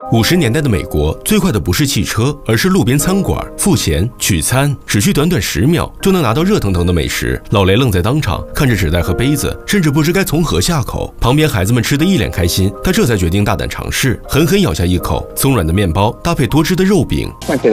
50年代的美国，最快的不是汽车，而是路边餐馆。付钱取餐，只需短短10秒就能拿到热腾腾的美食。老雷愣在当场，看着纸袋和杯子，甚至不知该从何下口。旁边孩子们吃得一脸开心，他这才决定大胆尝试，狠狠咬下一口松软的面包，搭配多汁的肉饼。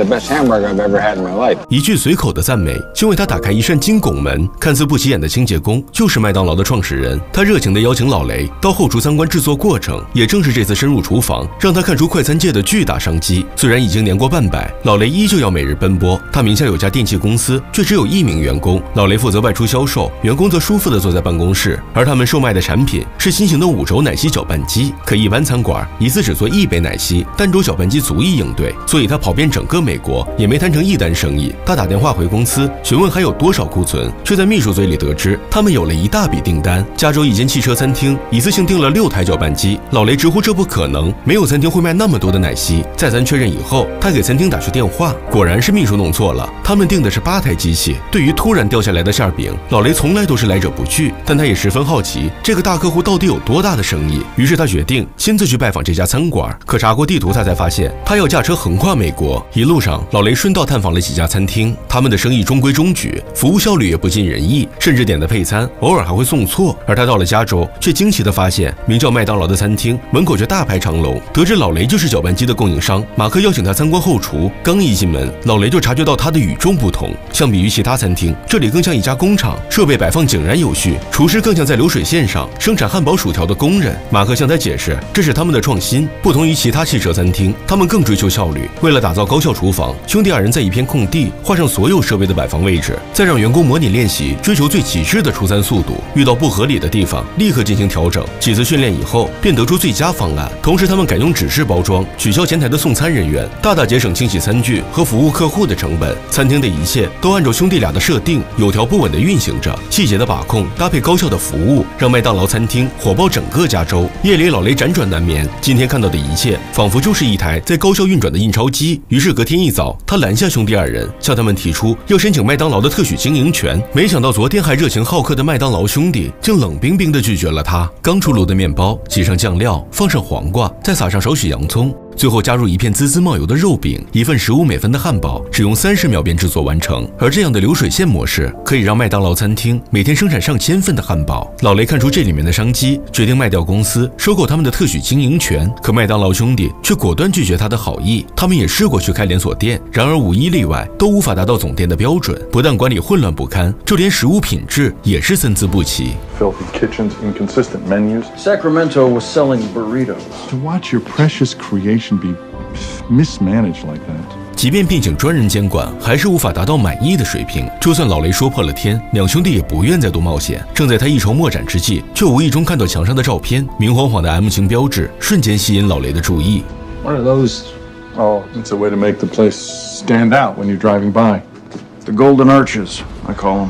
一句随口的赞美，就为他打开一扇金拱门。看似不起眼的清洁工，就是麦当劳的创始人。他热情地邀请老雷到后厨参观制作过程。也正是这次深入厨房，让他看出快餐界的巨大商机。虽然已经年过半百，老雷依旧要每日奔波。他名下有家电器公司，却只有1名员工。老雷负责外出销售，员工则舒服地坐在办公室。而他们售卖的产品是新型的5轴奶昔搅拌机。可一般餐馆一次只做1杯奶昔，单轴搅拌机足以应对，所以他跑遍整个美国也没谈成1单生意。他打电话回公司询问还有多少库存，却在秘书嘴里得知他们有了一大笔订单。加州一间汽车餐厅一次性订了6台搅拌机。老雷直呼这不可能，没有餐厅会卖那么多的奶昔。再三确认以后，他给餐厅打去电话，果然是秘书弄错了，他们订的是8台机器。对于突然掉下来的馅饼，老雷从来都是来者不拒，但他也十分好奇这个大客户到底有多大的生意。于是他决定亲自去拜访这家餐馆。可查过地图，他才发现他要驾车横跨美国。一路上，老雷顺道探访了几家餐厅，他们的生意中规中矩，服务效率也不尽人意，甚至点的配餐偶尔还会送错。而他到了加州，却惊奇地发现名叫麦当劳的餐厅门口却大排长龙。得知老雷就是搅拌机的供应商，马克邀请他参观后厨。刚一进门，老雷就察觉到他的与众不同。相比于其他餐厅，这里更像一家工厂，设备摆放井然有序，厨师更像在流水线上生产汉堡薯条的工人。马克向他解释，这是他们的创新，不同于其他汽车餐厅，他们更追求效率。为了打造高效厨房，兄弟2人在一片空地画上所有设备的摆放位置，再让员工模拟练习，追求最极致的出餐速度。遇到不合理的地方，立刻进行调整。几次训练以后，便得出最佳方案。同时，他们改用纸质包装，取消前台的送餐人员，大大节省清洗餐具和服务客户的成本。餐厅的一切都按照兄弟俩的设定，有条不紊地运行着。细节的把控搭配高效的服务，让麦当劳餐厅火爆整个加州。夜里，老雷辗转难眠。今天看到的一切，仿佛就是一台在高效运转的印钞机。于是隔天一早，他拦下兄弟2人，向他们提出要申请麦当劳的特许经营权。没想到昨天还热情好客的麦当劳兄弟，竟冷冰冰地拒绝了他。刚出炉的面包，挤上酱料，放上黄瓜，再撒上少许洋葱，最后加入一片滋滋冒油的肉饼。一份15美分的汉堡只用30秒便制作完成。而这样的流水线模式，可以让麦当劳餐厅每天生产上千份的汉堡。老雷看出这里面的商机，决定卖掉公司，收购他们的特许经营权。可麦当劳兄弟却果断拒绝他的好意。他们也试过去开连锁店，然而无一例外都无法达到总店的标准。不但管理混乱不堪，就连食物品质也是参差不齐。 Filthy kitchens, inconsistent menus. Sacramento was selling burritos. To watch your precious creation be mismanaged like that. 即便聘请专人监管，还是无法达到满意的水平。就算老雷说破了天，两兄弟也不愿再多冒险。正在他一筹莫展之际，却无意中看到墙上的照片，明晃晃的 M 型标志瞬间吸引老雷的注意。 What are those? Oh, it's a way to make the place stand out when you're driving by. The Golden Arches, I call them.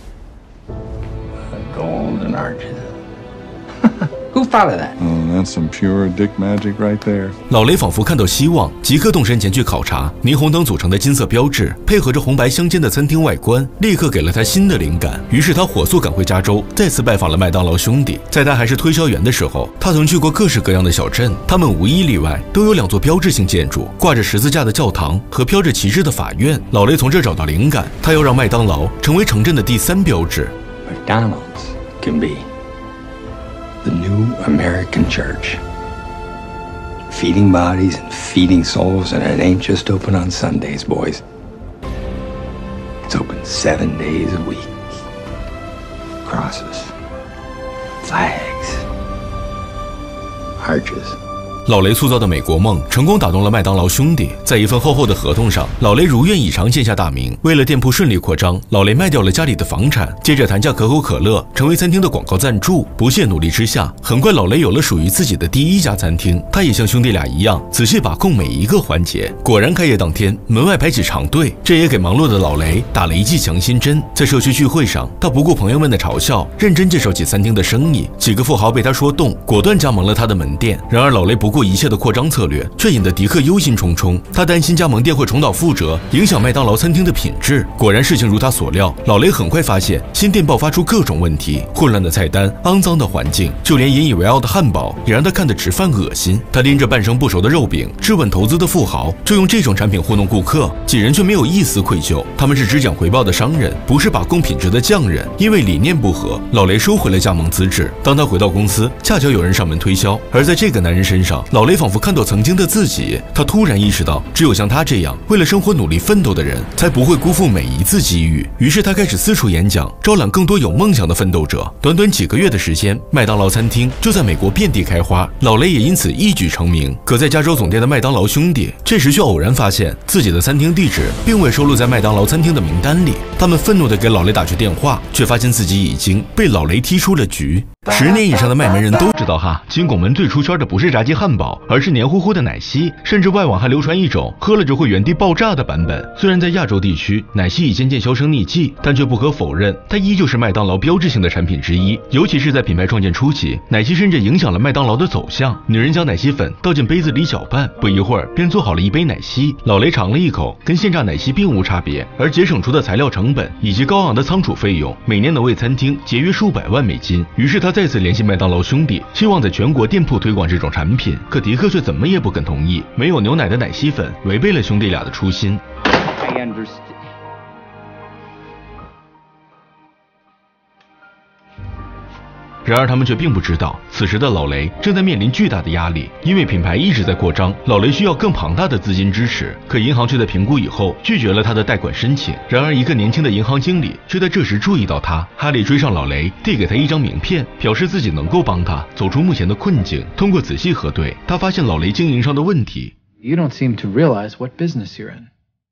The Golden Arches. Who thought of that? Oh, that's some pure dick magic right there. 老雷仿佛看到希望，即刻动身前去考察。霓虹灯组成的金色标志，配合着红白相间的餐厅外观，立刻给了他新的灵感。于是他火速赶回加州，再次拜访了麦当劳兄弟。在他还是推销员的时候，他曾去过各式各样的小镇，他们无一例外都有2座标志性建筑，挂着十字架的教堂和飘着旗帜的法院。老雷从这找到灵感，他要让麦当劳成为城镇的第3标志。 McDonald's can be the new American church. Feeding bodies and feeding souls, and it ain't just open on Sundays, boys. It's open 7 days a week. Crosses, flags, arches. 老雷塑造的美国梦成功打动了麦当劳兄弟。在一份厚厚的合同上，老雷如愿以偿签下大名。为了店铺顺利扩张，老雷卖掉了家里的房产，接着谈价可口可乐成为餐厅的广告赞助。不懈努力之下，很快老雷有了属于自己的第1家餐厅。他也像兄弟俩一样，仔细把控每一个环节。果然，开业当天，门外排起长队，这也给忙碌的老雷打了一剂强心针。在社区聚会上，他不顾朋友们的嘲笑，认真介绍起餐厅的生意。几个富豪被他说动，果断加盟了他的门店。然而，老雷不顾过一切的扩张策略，却引得迪克忧心忡忡。他担心加盟店会重蹈覆辙，影响麦当劳餐厅的品质。果然，事情如他所料，老雷很快发现新店爆发出各种问题：混乱的菜单、肮脏的环境，就连引以为傲的汉堡也让他看得直犯恶心。他拎着半生不熟的肉饼质问投资的富豪，就用这种产品糊弄顾客。几人却没有一丝愧疚，他们是只讲回报的商人，不是把供品质的匠人。因为理念不合，老雷收回了加盟资质。当他回到公司，恰巧有人上门推销，而在这个男人身上，老雷仿佛看到曾经的自己。他突然意识到，只有像他这样为了生活努力奋斗的人，才不会辜负每一次机遇。于是他开始四处演讲，招揽更多有梦想的奋斗者。短短几个月的时间，麦当劳餐厅就在美国遍地开花，老雷也因此一举成名。可在加州总店的麦当劳兄弟，这时却偶然发现自己的餐厅地址并未收录在麦当劳餐厅的名单里。他们愤怒地给老雷打去电话，却发现自己已经被老雷踢出了局。10年以上的麦门人都知道哈，金拱门最出圈的不是炸鸡汉堡，而是黏糊糊的奶昔，甚至外网还流传一种喝了就会原地爆炸的版本。虽然在亚洲地区，奶昔已渐渐销声匿迹，但却不可否认，它依旧是麦当劳标志性的产品之一。尤其是在品牌创建初期，奶昔甚至影响了麦当劳的走向。女人将奶昔粉倒进杯子里搅拌，不一会儿便做好了一杯奶昔。老雷尝了一口，跟现榨奶昔并无差别，而节省出的材料成本以及高昂的仓储费用，每年能为餐厅节约数百万美金。于是他再次联系麦当劳兄弟，希望在全国店铺推广这种产品。可迪克却怎么也不肯同意，没有牛奶的奶昔粉违背了兄弟俩的初心。然而他们却并不知道，此时的老雷正在面临巨大的压力，因为品牌一直在扩张，老雷需要更庞大的资金支持。可银行却在评估以后拒绝了他的贷款申请。然而一个年轻的银行经理却在这时注意到他，哈利追上老雷，递给他一张名片，表示自己能够帮他走出目前的困境。通过仔细核对，他发现老雷经营上的问题。 You don't seem to realize what business you're in.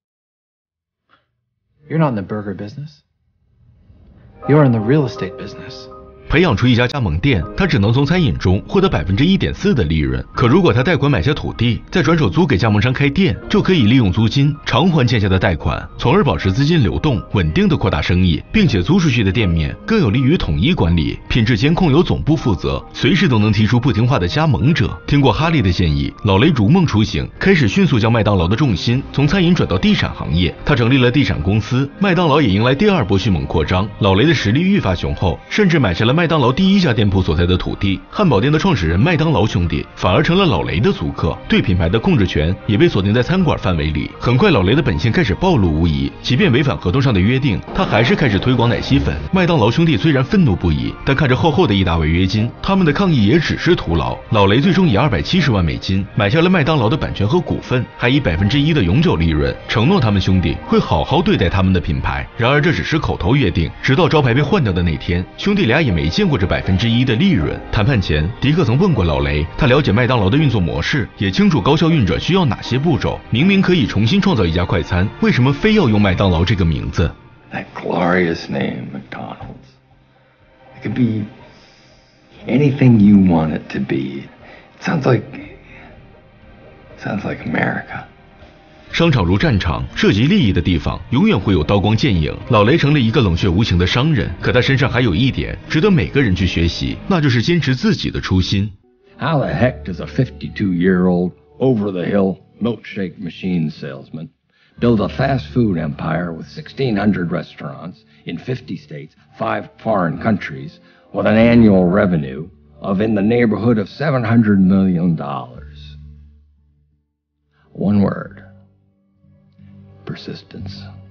You're not in the burger business. You're in the real estate business. 培养出一家加盟店，他只能从餐饮中获得1.4%的利润。可如果他贷款买下土地，再转手租给加盟商开店，就可以利用租金偿还欠下的贷款，从而保持资金流动，稳定的扩大生意，并且租出去的店面更有利于统一管理，品质监控由总部负责，随时都能提出不听话的加盟者。听过哈利的建议，老雷如梦初醒，开始迅速将麦当劳的重心从餐饮转到地产行业。他成立了地产公司，麦当劳也迎来第二波迅猛扩张。老雷的实力愈发雄厚，甚至买下了麦当劳第一家店铺所在的土地。汉堡店的创始人麦当劳兄弟反而成了老雷的租客，对品牌的控制权也被锁定在餐馆范围里。很快老雷的本性开始暴露无遗，即便违反合同上的约定，他还是开始推广奶昔粉。麦当劳兄弟虽然愤怒不已，但看着厚厚的一大违约金，他们的抗议也只是徒劳。老雷最终以270万美金买下了麦当劳的版权和股份，还以1%的永久利润承诺他们兄弟会好好对待他们的品牌。然而这只是口头约定，直到招牌被换掉的那天，兄弟俩也没见过这1%的利润。谈判前，迪克曾问过老雷，他了解麦当劳的运作模式，也清楚高效运转需要哪些步骤。明明可以重新创造一家快餐，为什么非要用麦当劳这个名字？ That glorious name, McDonald's. It could be anything you want it to be. It sounds like America. 商场如战场，涉及利益的地方永远会有刀光剑影。老雷成了一个冷血无情的商人，可他身上还有一点值得每个人去学习，那就是坚持自己的初心。 How the heck does a 52-year-old over-the-hill milkshake machine salesman build a fast food empire with 1,600 restaurants in 50 states, 5 foreign countries, with an annual revenue of in the neighborhood of $700 million? One word. Persistence.